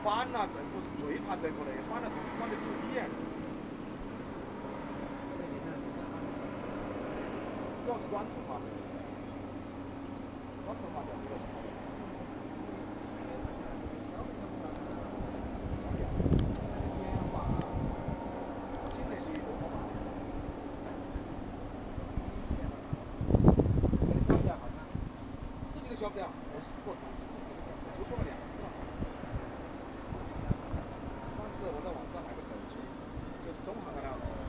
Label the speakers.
Speaker 1: 反了，这不是对盘这个嘞，反了反的对眼。主要是软式盘，软式盘叫这个。晓不了，我试过，就说了2次了。上次我在网上买个手机，就是中行的那个。